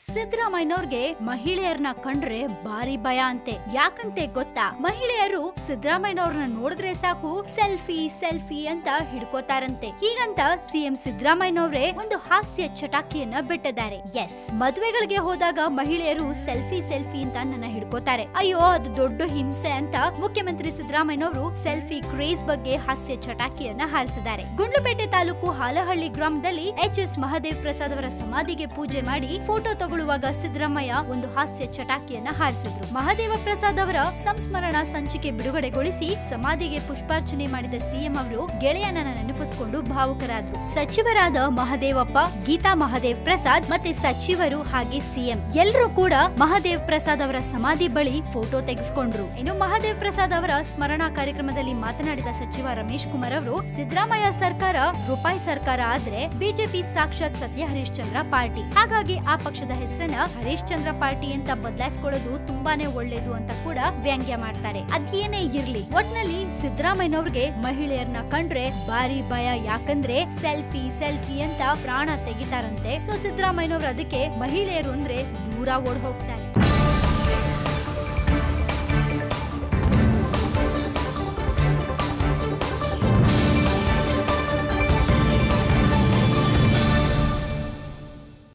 ಸಿದ್ದರಾಮಯ್ಯನವ್ರಿಗೆ ಮಹಿಳೆಯರನ್ನ ಕಂಡ್ರೆ ಬಾರಿ ಭಯ ಅಂತೆ. ಯಾಕಂತೆ ಗೊತ್ತಾ? ಮಹಿಳೆಯರು ಸಿದ್ದರಾಮಯ್ಯನವ್ರನ್ನ ನೋಡಿದ್ರೆ ಸಾಕು ಸೆಲ್ಫಿ ಸೆಲ್ಫಿ ಅಂತ ಹಿಡ್ಕೋತಾರಂತೆ. ಹೀಗಂತ ಸಿಎಂ ಸಿದ್ದರಾಮಯ್ಯನವರೇ ಒಂದು ಹಾಸ್ಯ ಚಟಾಕಿಯನ್ನ ಬಿಟ್ಟಿದ್ದಾರೆ. ಎಸ್, ಮದುವೆಗಳಿಗೆ ಹೋದಾಗ ಮಹಿಳೆಯರು ಸೆಲ್ಫಿ ಸೆಲ್ಫಿ ಅಂತ ನನ್ನ ಹಿಡ್ಕೋತಾರೆ. ಅಯ್ಯೋ, ಅದು ದೊಡ್ಡ ಹಿಂಸೆ ಅಂತ ಮುಖ್ಯಮಂತ್ರಿ ಸಿದ್ದರಾಮಯ್ಯನವರು ಸೆಲ್ಫಿ ಕ್ರೇಜ್ ಬಗ್ಗೆ ಹಾಸ್ಯ ಚಟಾಕಿಯನ್ನ ಹಾರಿಸಿದ್ದಾರೆ. ಗುಂಡ್ಲುಪೇಟೆ ತಾಲೂಕು ಹಾಲಹಳ್ಳಿ ಗ್ರಾಮದಲ್ಲಿ ಎಚ್.ಎಸ್. ಮಹದೇವ್ ಪ್ರಸಾದ್ ಅವರ ಸಮಾಧಿಗೆ ಪೂಜೆ ಮಾಡಿ ಫೋಟೋ ತಗೊಳ್ಳುವಾಗ ಸಿದ್ದರಾಮಯ್ಯ ಒಂದು ಹಾಸ್ಯ ಚಟಾಕಿಯನ್ನ ಹಾರಿಸಿದ್ರು. ಮಹದೇವ ಪ್ರಸಾದ್ ಅವರ ಸಂಸ್ಮರಣಾ ಸಂಚಿಕೆ ಬಿಡುಗಡೆಗೊಳಿಸಿ ಸಮಾಧಿಗೆ ಪುಷ್ಪಾರ್ಚನೆ ಮಾಡಿದ ಸಿಎಂ ಅವರು ಗೆಳೆಯನನ್ನ ನೆನಪಿಸಿಕೊಂಡು ಭಾವುಕರಾದ್ರು. ಸಚಿವರಾದ ಮಹದೇವಪ್ಪ, ಗೀತಾ ಮಹದೇವ್ ಪ್ರಸಾದ್ ಮತ್ತೆ ಸಚಿವರು ಹಾಗೆ ಸಿಎಂ ಎಲ್ಲರೂ ಕೂಡ ಮಹದೇವ್ ಪ್ರಸಾದ್ ಅವರ ಸಮಾಧಿ ಬಳಿ ಫೋಟೋ ತೆಗೆಸಿಕೊಂಡ್ರು. ಇನ್ನು ಮಹದೇವ್ ಪ್ರಸಾದ್ ಅವರ ಸ್ಮರಣಾ ಕಾರ್ಯಕ್ರಮದಲ್ಲಿ ಮಾತನಾಡಿದ ಸಚಿವ ರಮೇಶ್ ಕುಮಾರ್ ಅವರು, ಸಿದ್ದರಾಮಯ್ಯ ಸರ್ಕಾರ ರೂಪಾಯಿ ಸರ್ಕಾರ ಆದ್ರೆ ಬಿಜೆಪಿ ಸಾಕ್ಷಾತ್ ಸತ್ಯ ಹರಿಶ್ಚಂದ್ರ ಪಾರ್ಟಿ, ಹಾಗಾಗಿ ಆ ಪಕ್ಷದ ಹೆಸರನ್ನ ಹರಿಶ್ಚಂದ್ರ ಪಾರ್ಟಿ ಅಂತ ಬದಲಾಯಿಸಿಕೊಳ್ಳೋದು ತುಂಬಾನೇ ಒಳ್ಳೇದು ಅಂತ ಕೂಡ ವ್ಯಂಗ್ಯ ಮಾಡ್ತಾರೆ. ಅದೇನೇ ಇರ್ಲಿ, ಒಟ್ನಲ್ಲಿ ಸಿದ್ದರಾಮಯ್ಯನವ್ರಿಗೆ ಮಹಿಳೆಯರನ್ನ ಕಂಡ್ರೆ ಬಾರಿ ಭಯ. ಯಾಕಂದ್ರೆ ಸೆಲ್ಫಿ ಸೆಲ್ಫಿ ಅಂತ ಪ್ರಾಣ ತೆಗಿತಾರಂತೆ. ಸೊ ಸಿದ್ದರಾಮಯ್ಯನವ್ರು ಅದಕ್ಕೆ ಮಹಿಳೆಯರು ಅಂದ್ರೆ ದೂರ ಓಡ್ ಹೋಗ್ತಾರೆ.